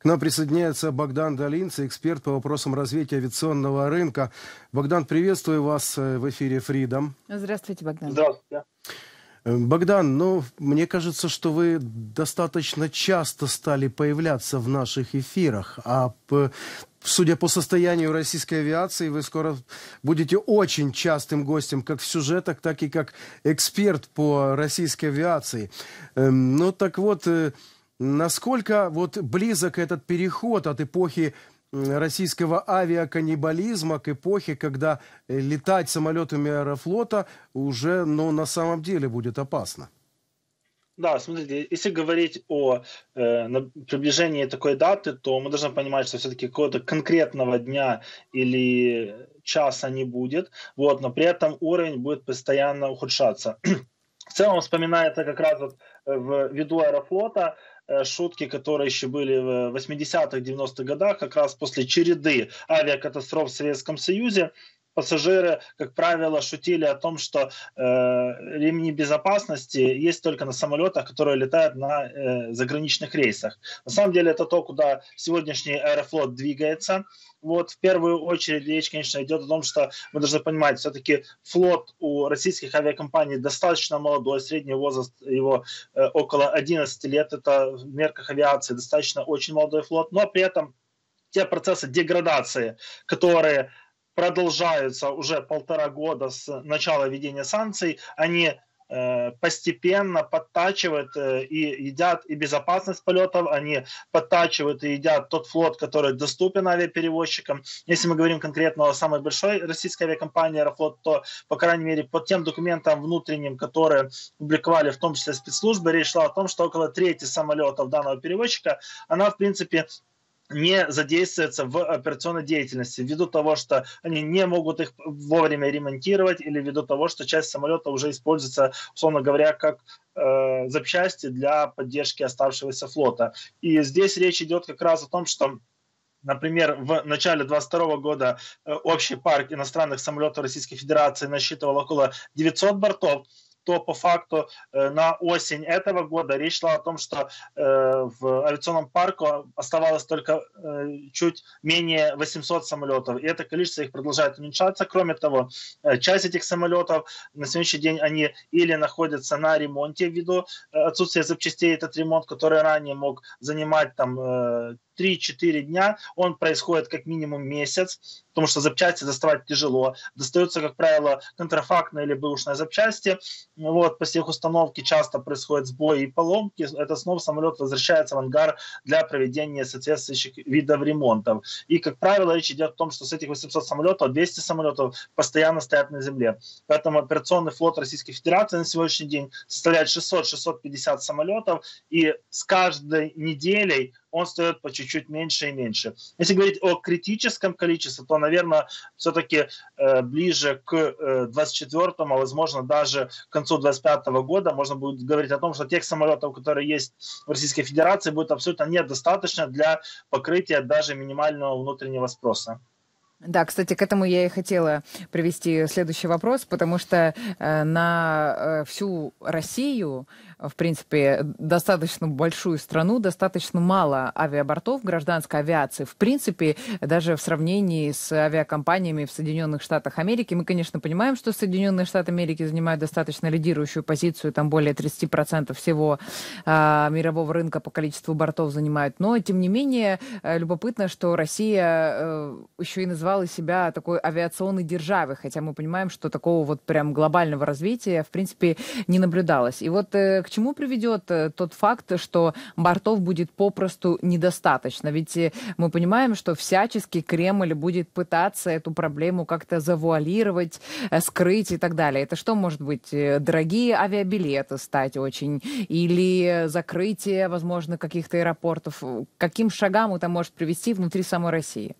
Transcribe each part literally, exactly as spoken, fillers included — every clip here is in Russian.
К нам присоединяется Богдан Долинцы, эксперт по вопросам развития авиационного рынка. Богдан, приветствую вас в эфире Freedom. Здравствуйте, Богдан. Здравствуйте. Богдан, ну, мне кажется, что вы достаточно часто стали появляться в наших эфирах, а судя по состоянию российской авиации, вы скоро будете очень частым гостем как в сюжетах, так и как эксперт по российской авиации. Ну, так вот, насколько вот близок этот переход от эпохи российского авиаканнибализма к эпохе, когда летать самолетами Аэрофлота уже, ну, на самом деле будет опасно? Да, смотрите, если говорить о э, приближении такой даты, то мы должны понимать, что все-таки какого-то конкретного дня или часа не будет, вот, но при этом уровень будет постоянно ухудшаться. В целом вспоминается как раз вот в виду Аэрофлота шутки, которые еще были в восьмидесятых, девяностых годах, как раз после череды авиакатастроф в Советском Союзе. Пассажиры, как правило, шутили о том, что э, ремни безопасности есть только на самолетах, которые летают на э, заграничных рейсах. На самом деле это то, куда сегодняшний Аэрофлот двигается. Вот, в первую очередь речь, конечно, идет о том, что мы должны понимать, все-таки флот у российских авиакомпаний достаточно молодой, средний возраст его э, около одиннадцати лет, это в мерках авиации достаточно очень молодой флот, но при этом те процессы деградации, которые продолжаются уже полтора года с начала введения санкций, они э, постепенно подтачивают э, и едят и безопасность полетов, они подтачивают и едят тот флот, который доступен авиаперевозчикам. Если мы говорим конкретно о самой большой российской авиакомпании Аэрофлот, то, по крайней мере, по тем документам внутренним, которые публиковали, в том числе спецслужбы, речь шла о том, что около трети самолетов данного перевозчика, она, в принципе, не задействуется в операционной деятельности ввиду того, что они не могут их вовремя ремонтировать или ввиду того, что часть самолета уже используется, условно говоря, как э, запчасти для поддержки оставшегося флота. И здесь речь идет как раз о том, что, например, в начале двадцать второго года общий парк иностранных самолетов Российской Федерации насчитывал около девятисот бортов, то по факту э, на осень этого года речь шла о том, что э, в авиационном парке оставалось только э, чуть менее восьмисот самолетов, и это количество их продолжает уменьшаться. Кроме того, э, часть этих самолетов на сегодняшний день они или находятся на ремонте ввиду э, отсутствия запчастей, этот ремонт, который ранее мог занимать там э, три-четыре дня, он происходит как минимум месяц, потому что запчасти доставать тяжело. Достаются, как правило, контрафактные или бэушные запчасти. Вот, после их установки часто происходят сбои и поломки. Это снова самолет возвращается в ангар для проведения соответствующих видов ремонтов. И, как правило, речь идет о том, что с этих восьмисот самолетов двести самолетов постоянно стоят на земле. Поэтому операционный флот Российской Федерации на сегодняшний день составляет шестьсот — шестьсот пятьдесят самолетов. И с каждой неделей он стоит по чуть-чуть меньше и меньше. Если говорить о критическом количестве, то, наверное, все-таки э, ближе к э, двадцать четвёртому, а возможно даже к концу двадцать пятого года можно будет говорить о том, что тех самолетов, которые есть в Российской Федерации, будет абсолютно недостаточно для покрытия даже минимального внутреннего спроса. Да, кстати, к этому я и хотела привести следующий вопрос, потому что э, на э, всю Россию, в принципе, достаточно большую страну, достаточно мало авиабортов гражданской авиации. В принципе, даже в сравнении с авиакомпаниями в Соединенных Штатах Америки, мы, конечно, понимаем, что Соединенные Штаты Америки занимают достаточно лидирующую позицию, там более тридцати процентов всего э, мирового рынка по количеству бортов занимают, но, тем не менее, э, любопытно, что Россия э, еще и называла себя такой авиационной державой, хотя мы понимаем, что такого вот прям глобального развития, в принципе, не наблюдалось. И вот э, к чему приведет э, тот факт, что бортов будет попросту недостаточно? Ведь э, мы понимаем, что всячески Кремль будет пытаться эту проблему как-то завуалировать, э, скрыть и так далее. Это что может быть? Э, дорогие авиабилеты стать очень? Или закрытие, возможно, каких-то аэропортов? Каким шагам это может привести внутри самой России?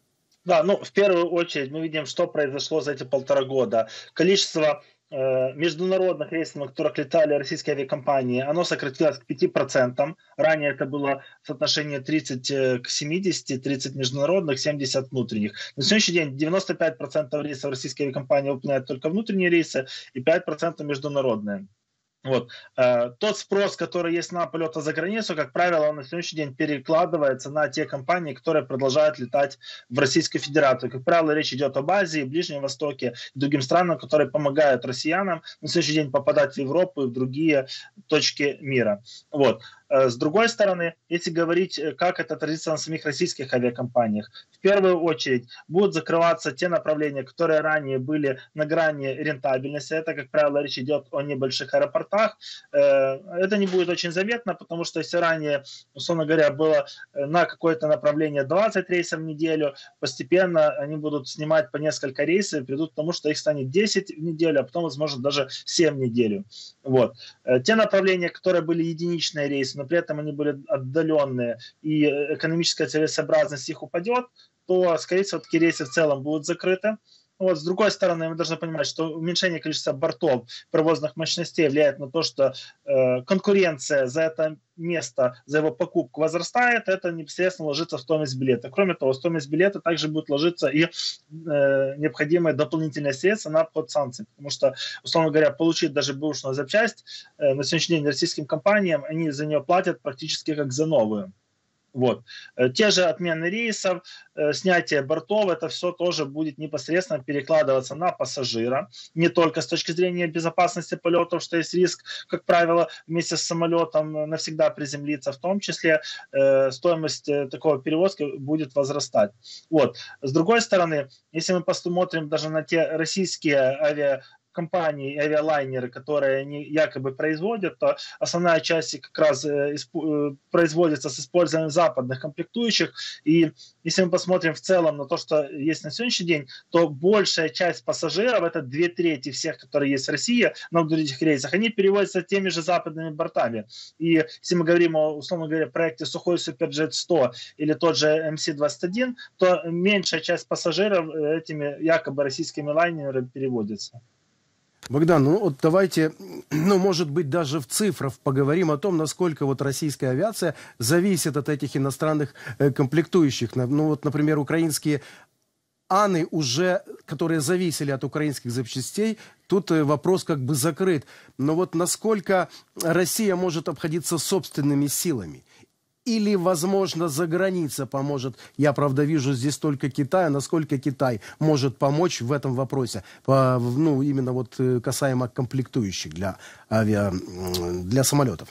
Да, ну, в первую очередь мы видим, что произошло за эти полтора года. Количество э, международных рейсов, на которых летали российские авиакомпании, оно сократилось к пяти процентам. Ранее это было соотношение тридцать к семидесяти, тридцать международных, семьдесят внутренних. На сегодняшний день девяносто пять процентов рейсов российские авиакомпании выполняют только внутренние рейсы и пять процентов международные. Вот. Э, Тот спрос, который есть на полеты за границу, как правило, он на сегодняшний день перекладывается на те компании, которые продолжают летать в Российскую Федерацию. Как правило, речь идет об Азии, Ближнем Востоке и другим странам, которые помогают россиянам на сегодняшний день попадать в Европу и в другие точки мира. Вот. Э, С другой стороны, если говорить, э, как это отразится на самих российских авиакомпаниях, в первую очередь будут закрываться те направления, которые ранее были на грани рентабельности. Это, как правило, речь идет о небольших аэропортах. Это не будет очень заметно, потому что если ранее, условно говоря, было на какое-то направление двадцать рейсов в неделю, постепенно они будут снимать по несколько рейсов и придут к тому, что их станет десять в неделю, а потом, возможно, даже семь в неделю. Вот. Те направления, которые были единичные рейсы, но при этом они были отдаленные, и экономическая целесообразность их упадет, то, скорее всего, такие рейсы в целом будут закрыты. Вот, с другой стороны, мы должны понимать, что уменьшение количества бортов провозных мощностей влияет на то, что э, конкуренция за это место, за его покупку возрастает, это непосредственно ложится в стоимость билета. Кроме того, стоимость билета также будет ложиться и э, необходимые дополнительные средства на обход санкций, потому что, условно говоря, получить даже бэушную запчасть э, на сегодняшний день российским компаниям, они за нее платят практически как за новую. Вот. Те же отмены рейсов, снятие бортов, это все тоже будет непосредственно перекладываться на пассажира. Не только с точки зрения безопасности полетов, что есть риск, как правило, вместе с самолетом навсегда приземлиться, в том числе э, стоимость такого перевозки будет возрастать. Вот. С другой стороны, если мы посмотрим даже на те российские авиа компании, авиалайнеры, которые они якобы производят, то основная часть как раз производится с использованием западных комплектующих. И если мы посмотрим в целом на то, что есть на сегодняшний день, то большая часть пассажиров, это две трети всех, которые есть в России на этих рейсах, они переводятся теми же западными бортами. И если мы говорим о, условно говоря, проекте Сухой Суперджет сто или тот же эм си двадцать один, то меньшая часть пассажиров этими якобы российскими лайнерами переводится. Богдан, ну вот давайте, ну, может быть, даже в цифрах поговорим о том, насколько вот российская авиация зависит от этих иностранных э, комплектующих. Ну вот, например, украинские Аны уже, которые зависели от украинских запчастей, тут э, вопрос как бы закрыт. Но вот насколько Россия может обходиться собственными силами? Или, возможно, за граница поможет. Я, правда, вижу здесь только Китай. А насколько Китай может помочь в этом вопросе? По, ну, именно вот касаемо комплектующих для, авиа, для самолетов.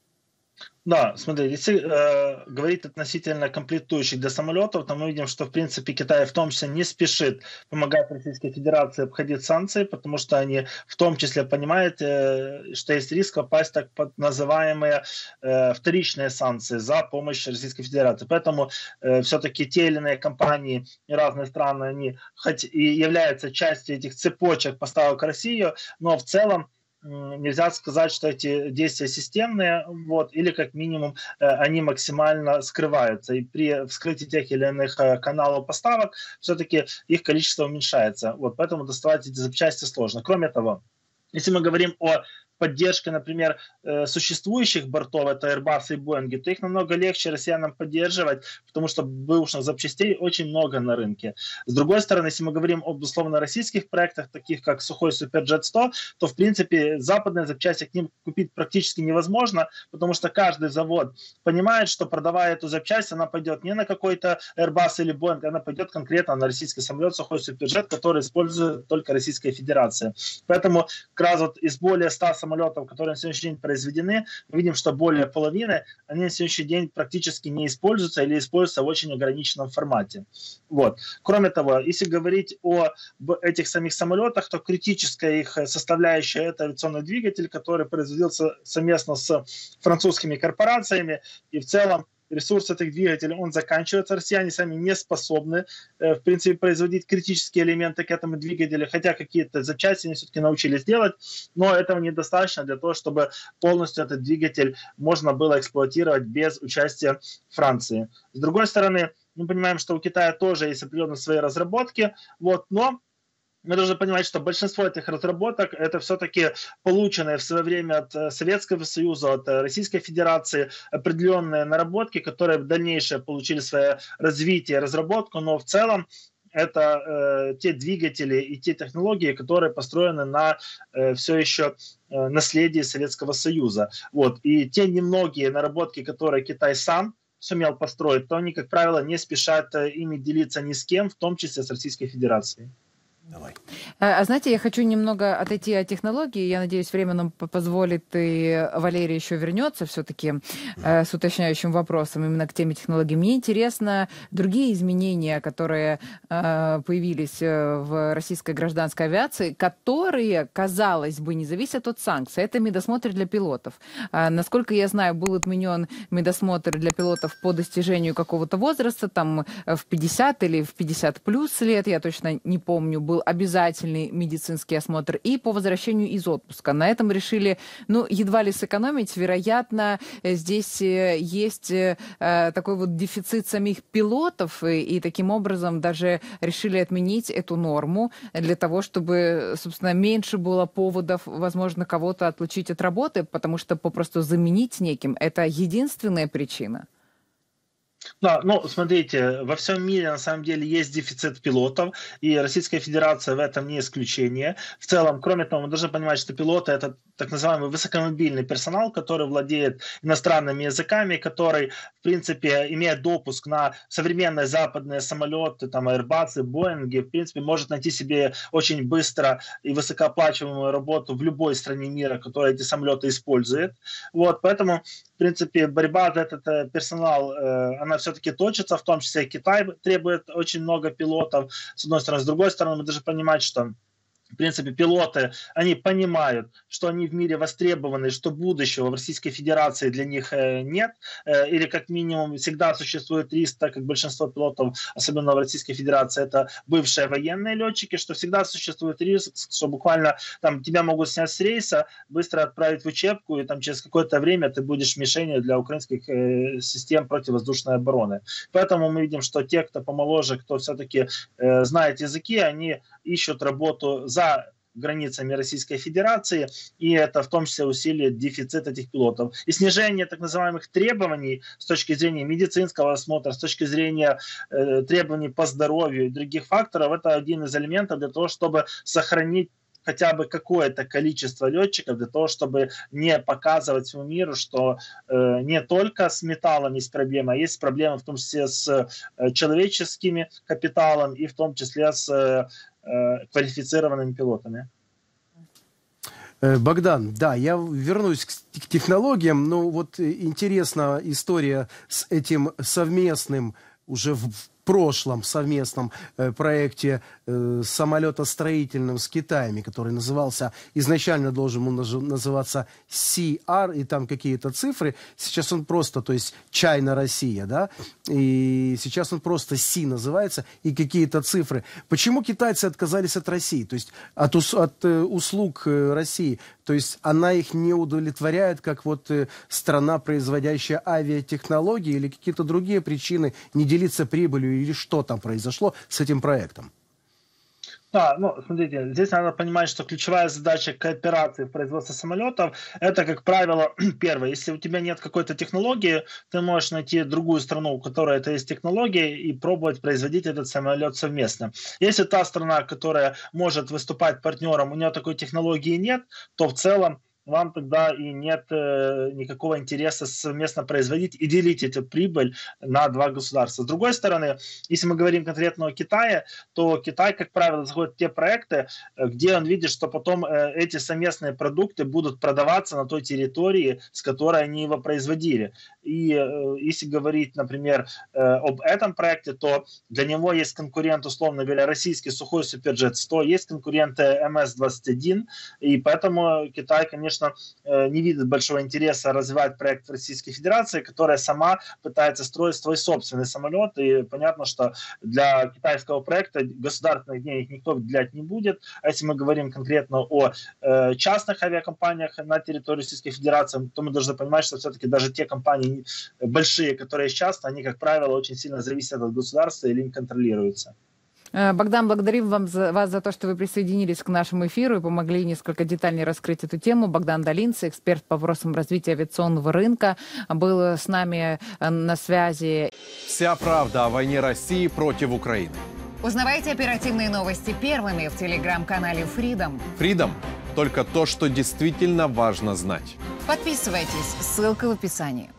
Да, смотри, если э, говорить относительно комплектующих для самолетов, то мы видим, что, в принципе, Китай в том числе не спешит помогать Российской Федерации обходить санкции, потому что они в том числе понимают, э, что есть риск попасть так под называемые э, вторичные санкции за помощь Российской Федерации. Поэтому э, все-таки те или иные компании и разные страны, они хоть и являются частью этих цепочек поставок в Россию, но в целом нельзя сказать, что эти действия системные, вот, или как минимум э, они максимально скрываются. И при вскрытии тех или иных э, каналов поставок все-таки их количество уменьшается. Вот, поэтому доставать эти запчасти сложно. Кроме того, если мы говорим о поддержке, например, существующих бортов, это Airbus и Boeing, то их намного легче россиянам поддерживать, потому что бэушных запчастей очень много на рынке. С другой стороны, если мы говорим об условно российских проектах, таких как Сухой Суперджет сто, то в принципе западные запчасти к ним купить практически невозможно, потому что каждый завод понимает, что продавая эту запчасть, она пойдет не на какой-то Airbus или Boeing, она пойдет конкретно на российский самолет Сухой Суперджет, который использует только Российская Федерация. Поэтому как раз вот из более ста самолетов самолетов, которые на сегодняшний день произведены, мы видим, что более половины, они на сегодняшний день практически не используются или используются в очень ограниченном формате. Вот. Кроме того, если говорить о этих самих самолетах, то критическая их составляющая – это авиационный двигатель, который производился совместно с французскими корпорациями, и в целом ресурс этих двигателей, он заканчивается. Россияне сами не способны, э, в принципе, производить критические элементы к этому двигателю, хотя какие-то запчасти они все-таки научились делать, но этого недостаточно для того, чтобы полностью этот двигатель можно было эксплуатировать без участия Франции. С другой стороны, мы понимаем, что у Китая тоже есть определенные свои разработки, вот, но мы должны понимать, что большинство этих разработок это все-таки полученные в свое время от Советского Союза, от Российской Федерации определенные наработки, которые в дальнейшем получили свое развитие, разработку, но в целом это э, те двигатели и те технологии, которые построены на э, все еще э, наследии Советского Союза. Вот. И те немногие наработки, которые Китай сам сумел построить, то они, как правило, не спешат ими делиться ни с кем, в том числе с Российской Федерацией. Давай. А знаете, я хочу немного отойти от технологий. Я надеюсь, время нам позволит, и Валерий еще вернется все-таки э, с уточняющим вопросом именно к теме технологий. Мне интересно другие изменения, которые э, появились в российской гражданской авиации, которые, казалось бы, не зависят от санкций. Это медосмотр для пилотов. А, насколько я знаю, был отменен медосмотр для пилотов по достижению какого-то возраста, там в пятьдесят или в пятьдесят плюс лет, я точно не помню, был обязательный медицинский осмотр, и по возвращению из отпуска. На этом решили, ну, едва ли сэкономить. Вероятно, здесь есть э, такой вот дефицит самих пилотов, и, и таким образом даже решили отменить эту норму для того, чтобы, собственно, меньше было поводов, возможно, кого-то отлучить от работы, потому что попросту заменить неким – это единственная причина. Да, ну, смотрите, во всем мире на самом деле есть дефицит пилотов, и Российская Федерация в этом не исключение. В целом, кроме того, мы должны понимать, что пилоты — это так называемый высокомобильный персонал, который владеет иностранными языками, который, в принципе, имея допуск на современные западные самолеты, там, Airbus, Boeing, в принципе, может найти себе очень быстро и высокооплачиваемую работу в любой стране мира, которая эти самолеты использует. Вот, поэтому, в принципе, борьба за этот персонал, она все-таки точится, в том числе Китай требует очень много пилотов, с одной стороны. С другой стороны, мы должны понимать, что в принципе, пилоты, они понимают, что они в мире востребованы, что будущего в Российской Федерации для них нет, или как минимум всегда существует риск, так как большинство пилотов, особенно в Российской Федерации, это бывшие военные летчики, что всегда существует риск, что буквально там тебя могут снять с рейса, быстро отправить в учебку, и там через какое-то время ты будешь мишенью для украинских э, систем противовоздушной обороны. Поэтому мы видим, что те, кто помоложе, кто все-таки э, знает языки, они ищут работу за за границами Российской Федерации, и это в том числе усилит дефицит этих пилотов. И снижение так называемых требований с точки зрения медицинского осмотра, с точки зрения э, требований по здоровью и других факторов, это один из элементов для того, чтобы сохранить хотя бы какое-то количество летчиков, для того, чтобы не показывать всему миру, что э, не только с металлом есть проблема, а есть проблемы в том числе с э, человеческим капиталом и в том числе с э, квалифицированными пилотами. Богдан, да, я вернусь к, к технологиям, но вот интересна история с этим совместным, уже в прошлом совместном э, проекте э, самолетостроительном с Китаем, который назывался, изначально должен был называться си ар, и там какие-то цифры. Сейчас он просто, то есть China Россия, да, и сейчас он просто Си называется, и какие-то цифры. Почему китайцы отказались от России, то есть от, ус, от э, услуг э, России? То есть она их не удовлетворяет, как вот э, страна, производящая авиатехнологии, или какие-то другие причины не делиться прибылью, или что там произошло с этим проектом? Да, ну, смотрите, здесь надо понимать, что ключевая задача кооперации в производстве самолетов – это, как правило, первое, если у тебя нет какой-то технологии, ты можешь найти другую страну, у которой это есть технология, и пробовать производить этот самолет совместно. Если та страна, которая может выступать партнером, у нее такой технологии нет, то в целом вам тогда и нет э, никакого интереса совместно производить и делить эту прибыль на два государства. С другой стороны, если мы говорим конкретно о Китае, то Китай, как правило, заходит в те проекты, где он видит, что потом э, эти совместные продукты будут продаваться на той территории, с которой они его производили. И э, если говорить, например, э, об этом проекте, то для него есть конкурент, условно говоря, российский сухой Суперджет сто, есть конкуренты эм эс двадцать один, и поэтому Китай, конечно, не видит большого интереса развивать проект в Российской Федерации, которая сама пытается строить свой собственный самолет. И понятно, что для китайского проекта государственных денег никто выделять не будет. А если мы говорим конкретно о э, частных авиакомпаниях на территории Российской Федерации, то мы должны понимать, что все-таки даже те компании большие, которые сейчас, они, как правило, очень сильно зависят от государства или им контролируются. Богдан, благодарим вам за, вас за то, что вы присоединились к нашему эфиру и помогли несколько детальнее раскрыть эту тему. Богдан Долинцы, эксперт по вопросам развития авиационного рынка, был с нами на связи. Вся правда о войне России против Украины. Узнавайте оперативные новости первыми в телеграм-канале Freedom. Freedom – только то, что действительно важно знать. Подписывайтесь, ссылка в описании.